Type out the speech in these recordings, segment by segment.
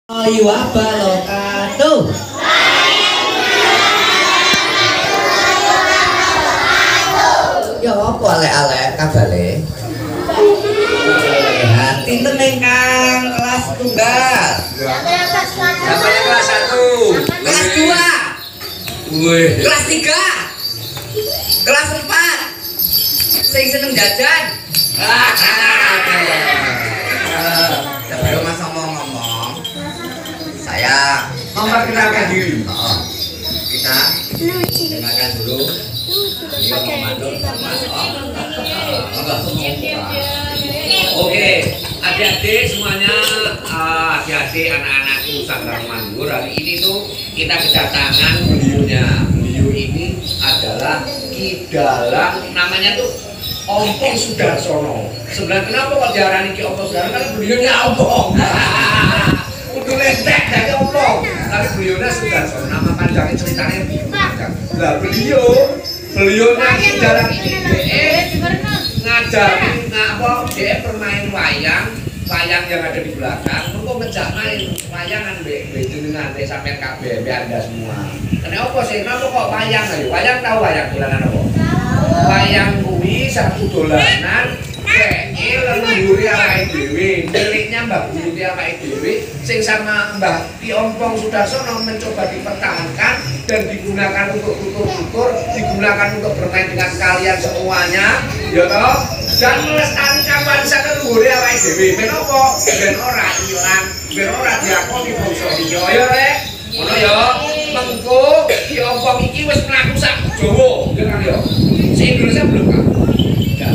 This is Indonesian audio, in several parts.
Wabarakatuh. Ya apa alek-alek kabare? Hati tenang kelas tunggal. Siapa yang kelas 1? Kelas 2. Wih. Kelas 3. Kelas 4. Sing seneng jajan. Sebelum Mas ngomong-ngomong, saya memperkenalkan diri. Kita dengarkan dulu. Beliau memandu Mas. Oke, adik-adik semuanya, adik-adik anak-anakku Sanggar Mandor, hari ini tuh kita kedatangan beliaunya. Beliau ini adalah Kidalang, namanya tuh Ompong Sudarsono. Sebenarnya kenapa kok diarani Ki Ompong Sudarsono? Karena beliaunya Ompong. Udah lentek dari Ompong, tapi beliaunya Sudarsono. Nama panjangnya ceritanya panjang. Nah beliaunya Kidalang ini ngajarin dia bermain wayang yang ada di belakang. Kok ngejak main wayangan dengan sampai KB Anda semua. Kenapa sih? Kenapa kok wayang? Wayang tahu wayang dolanan apa? Wayang kuwi satu dolanan leluhur awake dhewe, miliknya Mbah Buyuti awake dhewe sing sama Mbah Ki Ompong Sudarsono mencoba dipertahankan dan digunakan untuk tutur-tutur, digunakan untuk bermain dengan kalian semuanya, ya toh? Dan melestarikan warisan leluhur awake dhewe. Ben apa? Ben ora ilang, ben ora diakoni bangsa liya ya rek. Ngono ya. Mengko Ki Ompong iki wis mlaku sak Jawa, ya kan ya. Sing Indonesia belum kan? Ya.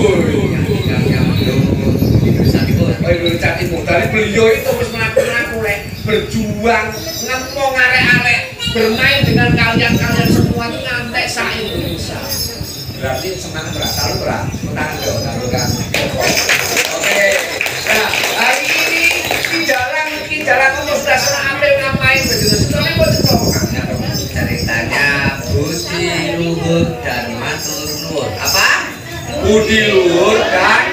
Indonesia Timur. Dari beliau itu harus melaku-laku berjuang ngempong arek-arek bermain dengan kalian-kalian semua itu ngantek se-Indonesia. Berarti semangat berat, selalu berat. Tangan kan. Oke. Nah, hari ini Kidalang Ompong Sudarsono ambil ngapain begitu? Soalnya mau cerita ceritanya budi luhur dan matur nuwun. Apa? Budi luhur dan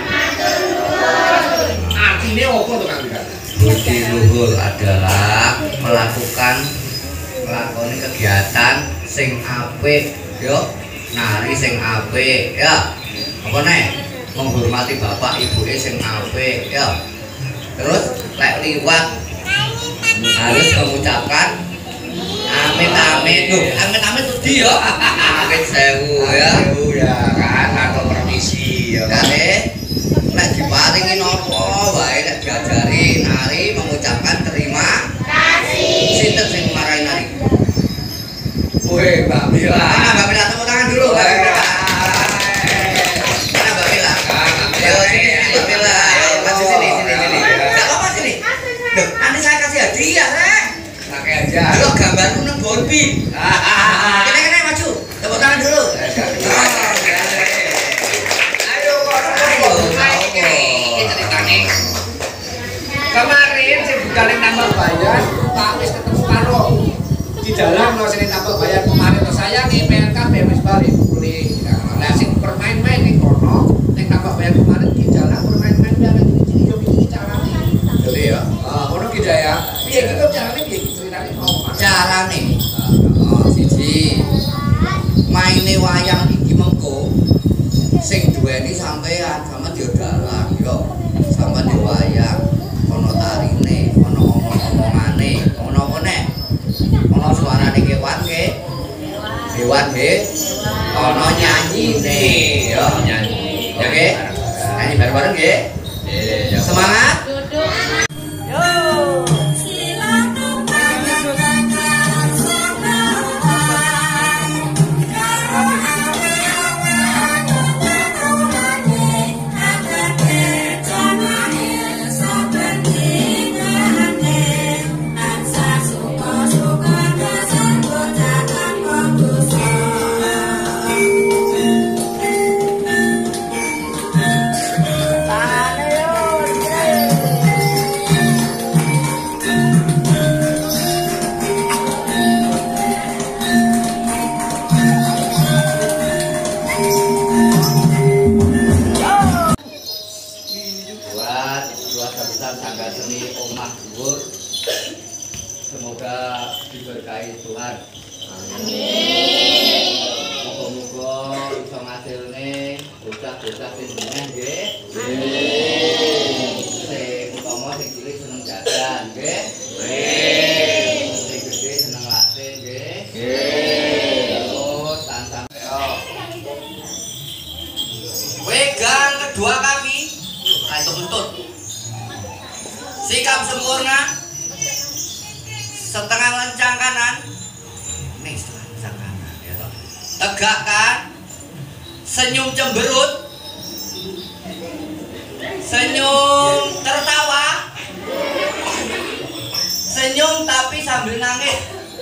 artinya apa tuh Kang? Budi luhur adalah melakukan kegiatan sing apik, yo, nari sing apik, ya. Apa nih? Menghormati bapak ibuke sing apik, ya. Terus lek liwat harus mengucapkan amit-amit. Tuh, amit-amit sedih ya. Amit sewu ya. Ya kan atau permisi ya. Kare lek diparingi napa wae lek diajari nari mengucapkan terima kasih. Sinten sing marahi nari? Woi, Mbak Mila. Mbak Mila tepuk tangan dulu. Mbak Mila. Mana Mbak Mila? Ayo sini Mbak Mila. Maju sini. Enggak apa-apa sini. Loh, nanti saya kasih hadiah, Rek. Pakai aja. Halo, gambarku nang Barbie. Kene maju. Tepuk tangan dulu. Kemarin saya bukalin tambah bayar, Pak wis ketemu karo Kidalang no sing tambah bayar kemarin to saya nih PNKB wis balik boleh. Lah sing bermain-main ning kono, ning tambah bayar kemarin Kidalang bermain-main bareng iki yo iki carane. Jadi ya. Ngono ki ya. Piye gitu carane piye ceritane mau. Carane. Siji. Maine wayang iki mengko sing duweni sampean sama dia dalang yo. Sama di wayang ono tarine, ono omong-omongane, ono apa nek? Ono suarane kewan ke? Kewan ke? Ono nyanyine, yo nyanyi. Oke? Nyanyi bareng-bareng nggih? Semangat. Semoga diberkahi Tuhan. Amin. Moga-moga bisa ngasilne bocah-bocah sing jenengan nggih. Amin. Sing utama sing cilik seneng jajan nggih. Amin. Sing gede seneng latih nggih. Nggih. Terus tansah pegang kedua kaki, itu buntut. Sikap sempurna. Setengah lencang kanan. Nih setengah lencang kanan ya toh. Tegakkan. Senyum cemberut. Senyum tertawa. Senyum tapi sambil nangis.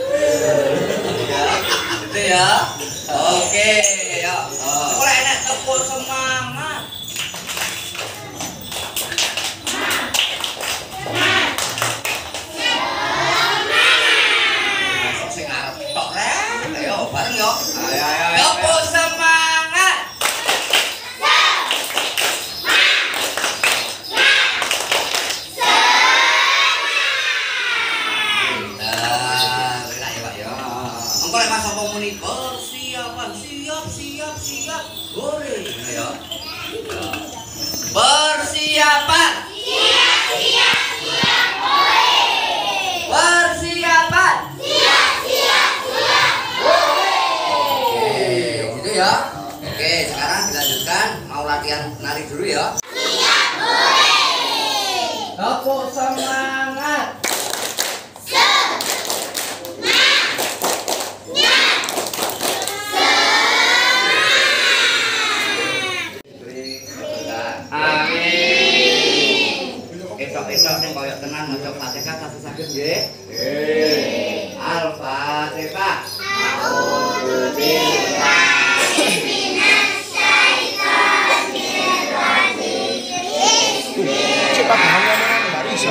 Gitu ya. Oke, ya. Kalau enak tepuk semangat. Sing arep tok rek, ayo bareng yo. Ayo. Tepuk semangat. Engko lek Mas apa muni persiapan siap. Boleh ya. Persiapan. Siap. Persiapan. Siap. Oke, gitu ya. Oke, sekarang dilanjutkan mau latihan nari dulu ya. Siap, boleh. Tepuk semangat. Esok sing koyo tenan maca Fatihah tasih saged nggih? Nggih. Al-Fatihah. A'udzubillahi minasyaitonir rajim. Cepat banget enggak bisa.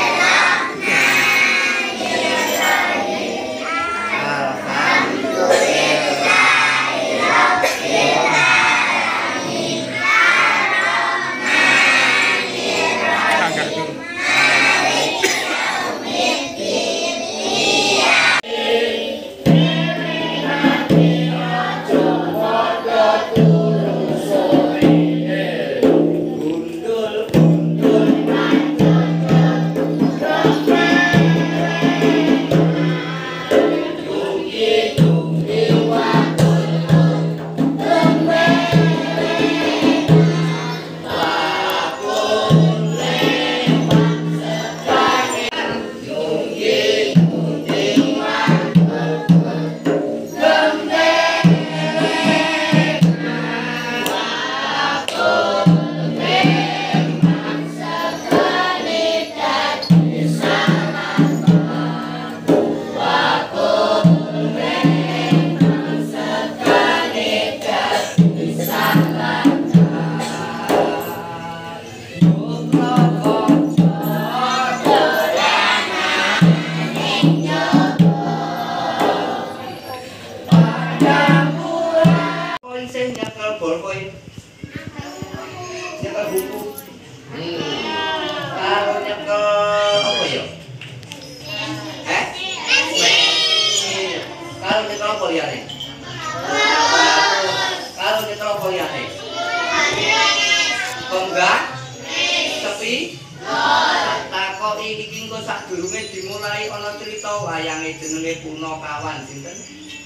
Sadurunge dimulai ana crita wayange jenenge Punakawan sinten?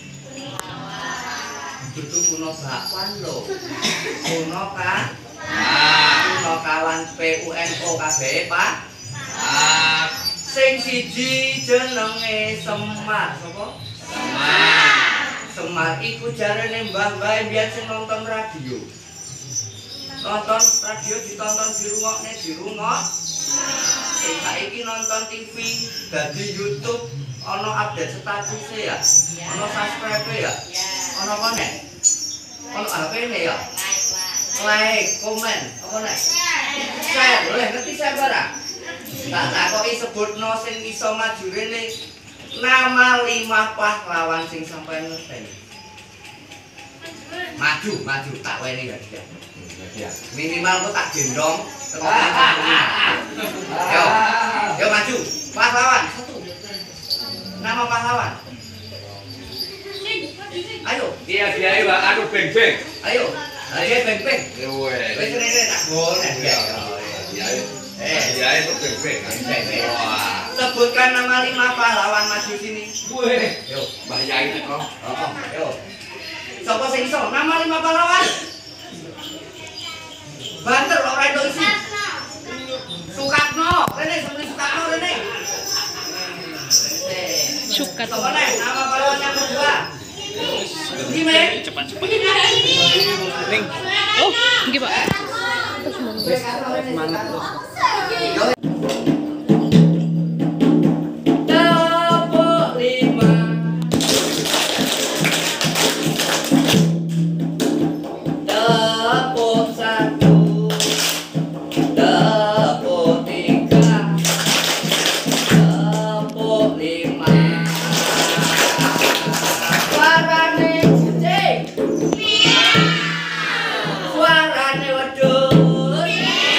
Dudu Punakawan lho. Punakawan PUNO kabeh, Pak. Sing siji jenenge Semar, sapa? Semar iku jarene mbah-mbah mbiyen sing nonton radio. Nonton radio ditonton dirungok. Saiki nonton TV, dadi YouTube, ono update status ya, ono subscribe ya, ono konek, ono apa ini ya? Like, komen, apa nek? Share, boleh ngerti share barang? Tak takoki sebutno sing iso maju rene nama 5 pahlawan sing sampeyan ngerti. Maju, tak weni ya. Minimal kok tak gendong. Yo maju, pahlawan 1. Nama pahlawan. Ayo. Iya dia Pak, anu beng-beng. Ayo. Ayo beng-beng. Ya weh. Wis rene tak boleh. Dia itu beng-beng. Wah. Sebutkan nama 5 pahlawan maju sini. Weh. Yo, Mbah Yai teko. Yo. Sapa sing iso? Nama 5 pahlawan. Banter ora iso isi. Sukatno. Rene sampe Sukatno rene. Sukat. Sapa nek nama pahlawan yang kedua? Gimana? Cepat-cepat. Ning. Oh, nggih, Pak. Semangat terus. Tepuk 5. Tepuk 1. Tepuk 3. Tepuk 5. Suarane jejeg. Suarane wedhus.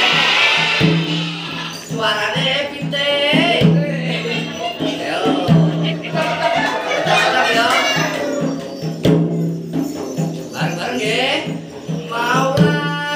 Suarane pitik. Yo. Tetap yo. Bareng-bareng nggih. Maula.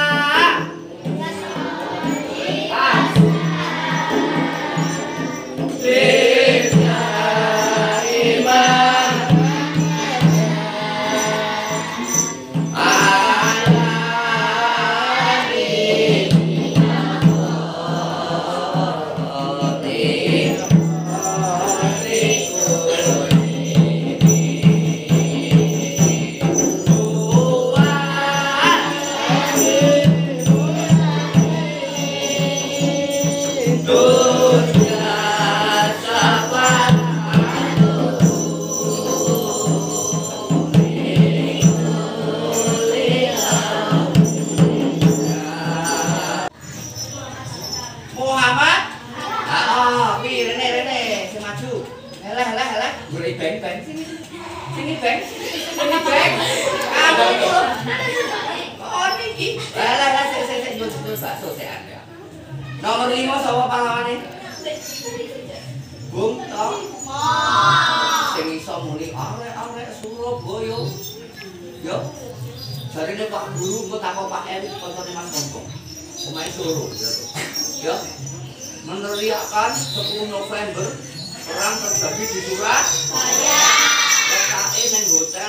Muhammad. Rene, si maju. Helah. Boleh beng sini. Sini beng. Kamu itu. Oh niki. Helah, saya jus bakso saya ada. Nomor 5 sapa pahlawane? Bung Tom. Sing iso muni arek Surabaya. Yo. Jarine Pak Guru engko takon Pak Erik koncone Mas Kompong. Omahe Solo. Ya. Meneriakkan 10 November perang terjadi di Surabaya. Lokake nang hotel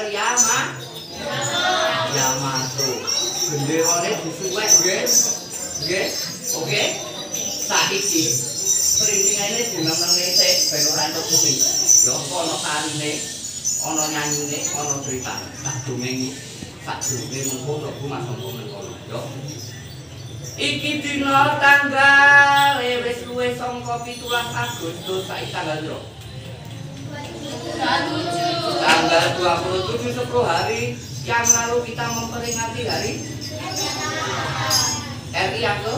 Yamato. Benderane disuwek nggih. Nggih. Oke. Saiki printingane dinengne sik ben ora entuk kuping. Lho ana sarine, ana nyanyine, ana critane. Tak dongengi. Sak durunge mengko mlebu Mas Kompong mengko. Yo. Iki dina tanggal wis luwih saka 17 Agustus saiki tanggal piro? Tanggal 27 10 hari yang lalu kita memperingati hari RI apa?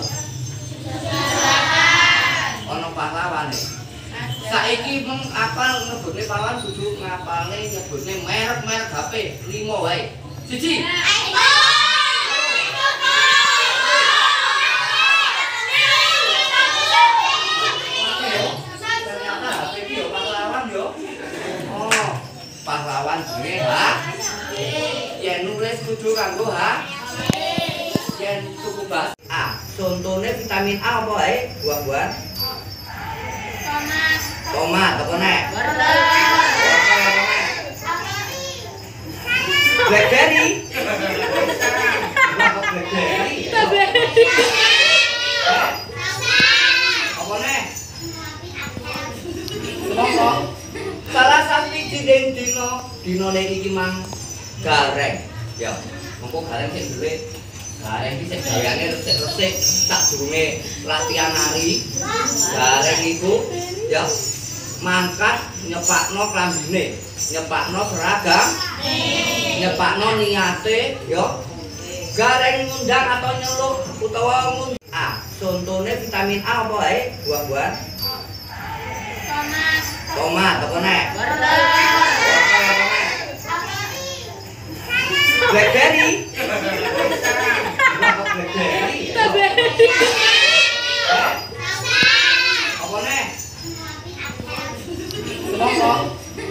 Ono pahlawan nih. Saiki apal nyebutne pahlawan kudu ngapalne nyebutne merek-merek HP 5 wae. Siji. Pahlawan jenenge yen nulis kudu kanggo yen tuku bas A. Contone vitamin A apa wae? Buah-buahan. Tomat apa nek? Blackberry. Apa nek? Salah satu dinone iki mang gareng. Ya, mengko gareng sing duwe. Gareng iki sing gayane resik-resik sak durunge latihan nari. Gareng iku ya mangkat nyepakno klambine, nyepakno seragam, nyepakno niate ya. Gareng ngundang atau nyeluk utawa A. Contone vitamin A apa wae? Buah-buahan. Tomat apa nek? Blackberry. Apa nek?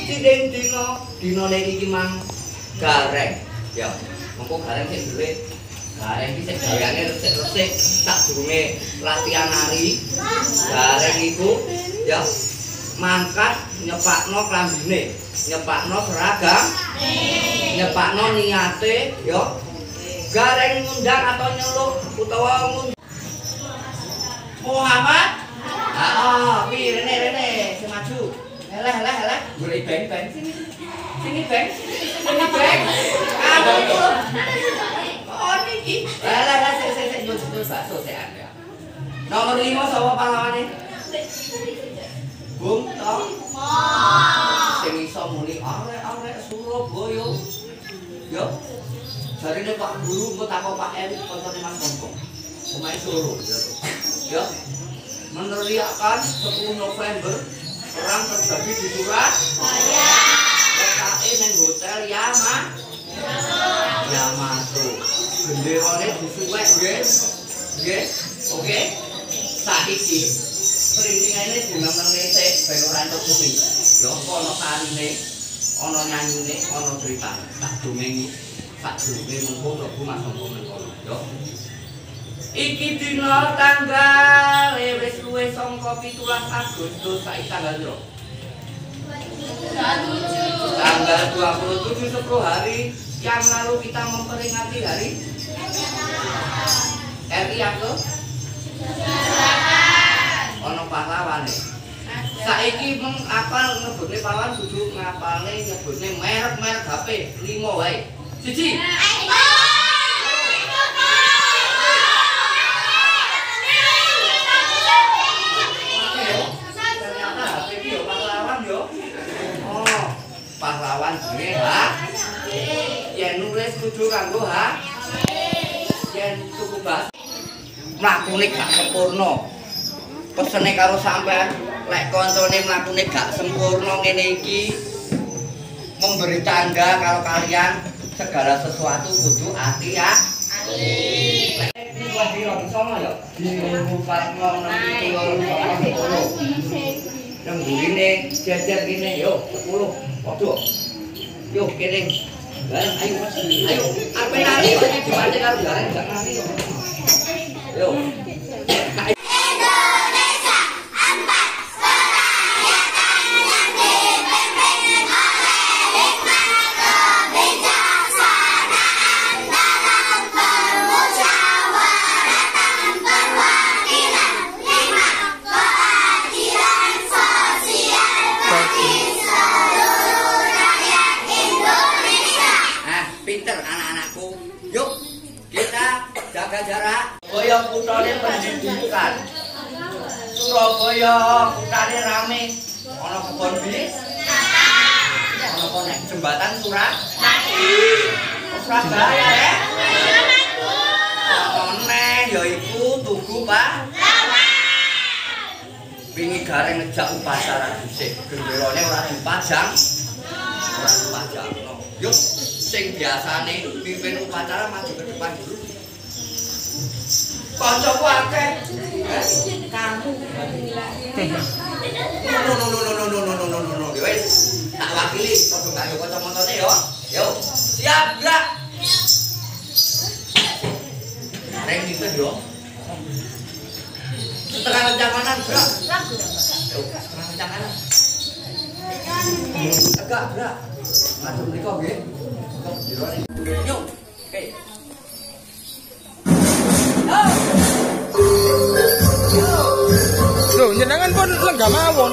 siding dina niki mang gareng. Ya, mengko gareng sing duwe. Gareng iki sing gaweane resik-resik sadurunge latihan nari. Gareng iku ya mangkat nyepakno klambine, nyepakno seragam, nyepakno niate ya. Gareng ngundang atau nyeluk utawa Muhammad. Rene, semaju. Eleh. Boleh beng. Sini beng. Oh niki. Eleh, sik nyus bakso sik Anda. Nomor 5 sapa pahlawane? Bung Tom. Sing iso muni arek Surabaya. Yo. Jarine Pak Guru engko takon Pak Erik koncone Mas Kompong. Omahe Solo. Yo. Meneriakan 10 November perang terjadi di Surabaya. Letaknya neng hotel Yamato. Benderane disuwek nggih. Oke. Saiki printingane dimenenge sik ben ora entuk kuping. Lho ana sarine, ana nyanyine, ana cerita. Tak domengi sak durunge mengko mlebu Mas Kompong kono. Yo. Iki dina tanggal wis luwih saka 17 Agustus saiki tanggal piro? Tanggal 27 10 hari yang lalu kita memperingati hari RI apa? Ono pahlawan. Saiki apal nyebutne pahlawan kudu ngapalne nyebutne merek-merek HP 5 wae. 1 pahlawan jenenge yen nulis kudu kanggo yen tuku bas mlakune gak sempurna pesene karo sampean lek koncone mlakune gak sempurna ngene iki memberi tanda kalau kalian segala sesuatu kudu hati-hati. Wah diro sono ya di 4 nang burine jajar gini yo 10 waduh yo kene ayo mas ayo apa nari kok dibaca karo gareng gak nari yo Indonesia 4 kerakyatan yang dipimpin oleh hikmat kebijaksanaan dalam permusyawaratan perwakilan 5 keadilan sosial bagi seluruh rakyat Indonesia. Pinter anak-anakku. Yuk kita jaga jarak. Surabaya kutane pendidikan. Surabaya kutane rame. Ana kebon bis. Ana konek jembatan Surabaya ya. Konek yaiku Tugu wingi gareng ngejak upacara dhisik. Genderane ora dipajang. Yuk sing biasane pimpin upacara maju ke depan dulu. Kancaku akeh. Kamu. No. Wis tak wakili padha karo kanca-kancane yo. Yo, siap gerak. Reng pimpin yo. Setengah kencang kanan gerak. Setengah kencang kanan. Tegak gerak. Maju mriko nggih. Yuk. Oke. Loh, jenengan pun lenggah mawon.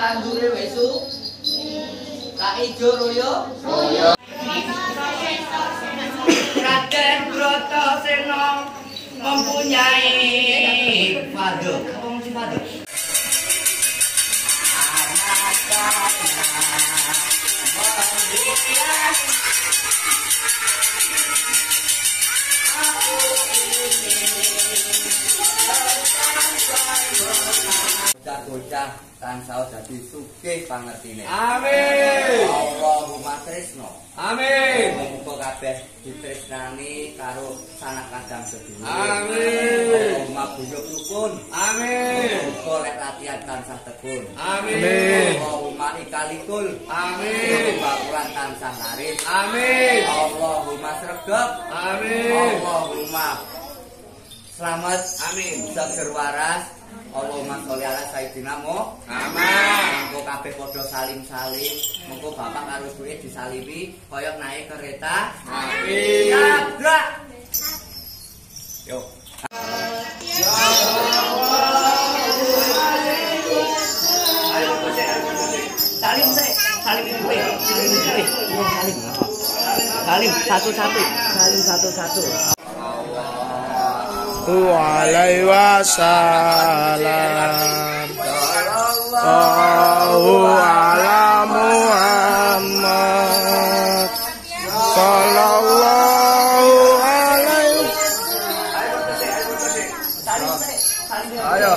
tandure wesu. Kak ijo royo. Raden Bratasena mempunyai padu. Apa mesti padu? Bocah-bocah tansah dadi sugih pangertine. Amin. Allahumma tresno. Amin. Muga kabeh ditresnani karo sanak kadang sedulur. Amin. Allahumma buyuk rukun. Amin. Muga lek latihan tansah tekun. Amin. Allahumma ikalikul. Amin. Bakuran tansah laris. Amin. Allahumma sregep. Amin. Allahumma selamat. Amin. Seger waras. Allahumma sholli ala sayyidina Muhammad. Amin. Monggo kabeh padha salim-salim. Monggo bapak karo ibuke disalimi kaya naik kereta. Amin. Tabrak. Yo. Ya Allah. Ayo salim saya. Salim ibuke. Salim. Salim satu-satu. Salim satu-satu. Alaihi wasallam. Sallallahu ala Muhammad. Sallallahu alaihi. Ayo.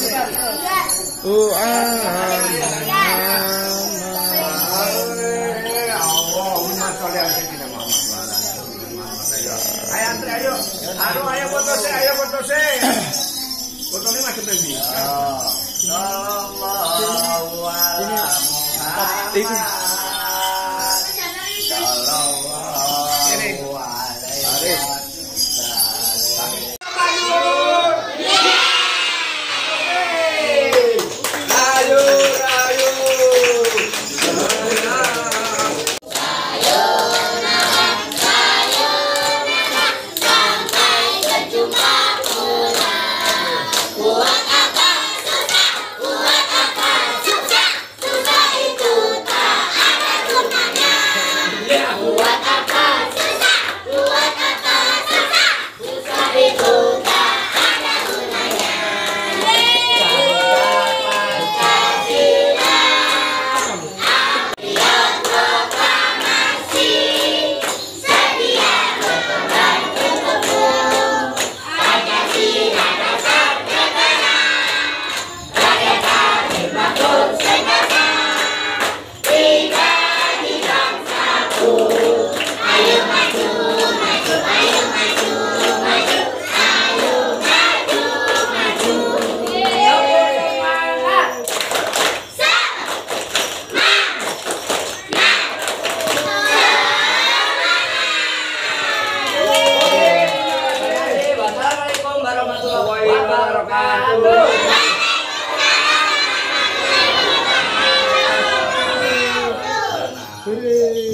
Ayo foto sih. Fotonya macam ini. Sallallahu alaihi wabarakatuh.